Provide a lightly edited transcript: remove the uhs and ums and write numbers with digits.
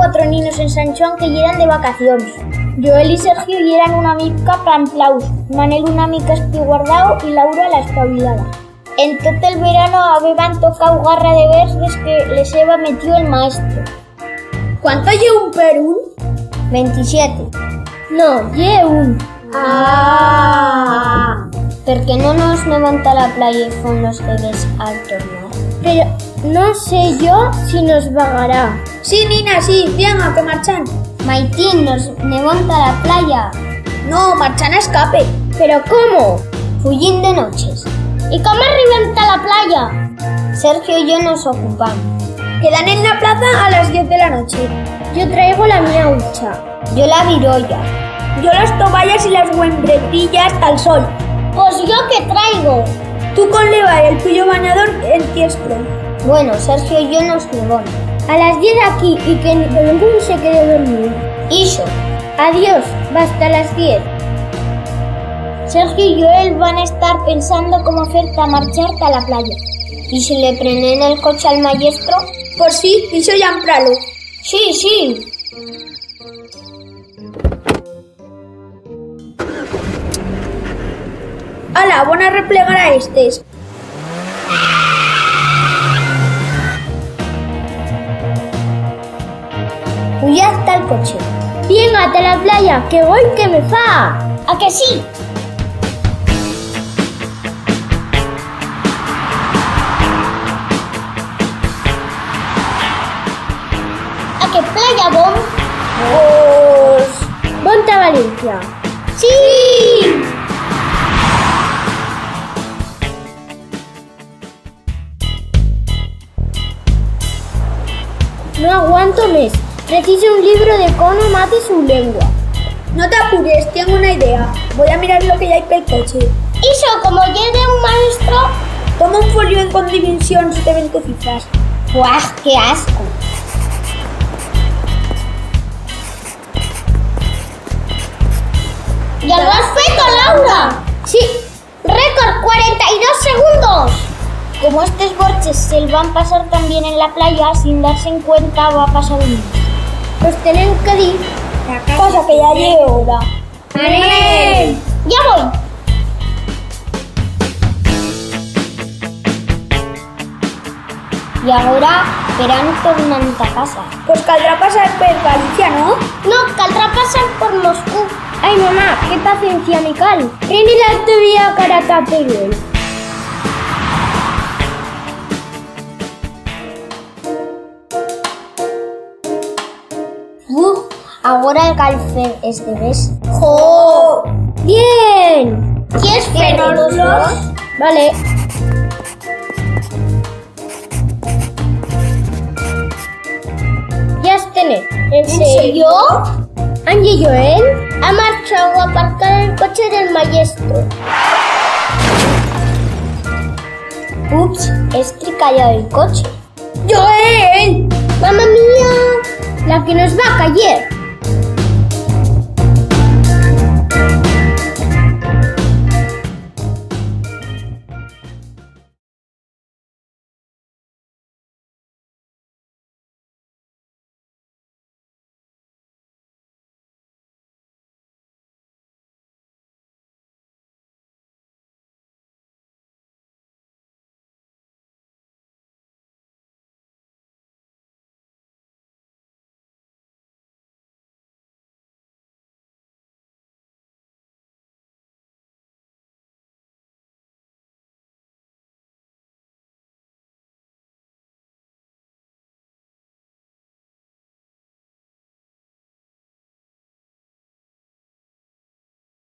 4 niños en Sant Joan que llegan de vacaciones. Joel y Sergio llegan una mica pramplaus, Manel una mica espiguardao y Laura la espabilada. En todo el verano habían tocado garra de vers des que les heba metido el maestro. ¿Cuánto lleva un Perú? 27. No, lleva un. Ah. Porque no nos levanta la playa y fon los bebés al tornar. Pero no sé yo si nos vagará. Sí, Nina, sí, venga, que marchan. Maitín, nos levanta la playa. No, marchan a escape. ¿Pero cómo? Fullín de noches. ¿Y cómo reventa la playa? Sergio y yo nos ocupamos. Quedan en la plaza a las 10 de la noche. Yo traigo la mía hucha. Yo la virolla. Yo las toallas y las huembretillas al sol. Pues yo qué traigo. Tú con leva y el tuyo bañador en tiestro. Bueno, Sergio y yo nos levamos. A las 10 aquí y que ninguno se quede dormido. Iso. Adiós, basta las 10. Sergio y Joel van a estar pensando cómo hacerte a marcharte a la playa. ¿Y si le prenden el coche al maestro? Pues sí, iso ya en pralo. Sí. Ala, van a replegar a estes. Fui hasta el coche. Véngate a la playa, que voy que me fa. ¿A que sí? ¿A qué playa vom? Pues... Ponte a Valencia. ¡Sí! No aguanto más. Preciso un libro de cómo mate su lengua. No te apures, tengo una idea. Voy a mirar lo que ya hay pel coche. Iso, como llegue un maestro... Toma un folio en con dimensiones de 20 cifras. ¡Buah, qué asco! ¡Ya lo has feito, Laura! Sí, récord 42 segundos. Como estos borches se le van a pasar también en la playa, sin darse en cuenta va a pasar un mes. Pues tenemos que ir. Pasa que ya llegue hora. ¡Manel! ¡Ya voy! Y ahora verán tornant a casa. Pues caldrá pasar por Galicia, ¿no? No, caldrá pasar por Moscú. Ay, mamá, qué paciencia, Mical. Pren la autovía Caracapéguel. Ahora el calfe es de vez. ¡Jo! ¡Bien! ¿Quieres frenar los dos? Vale. Ya tenés. ¿En serio? Angie y Joel ha marchado a aparcar el coche del maestro. Ups, he estricallado el coche. ¡Joel! ¡Mamma mía! La que nos va a caer.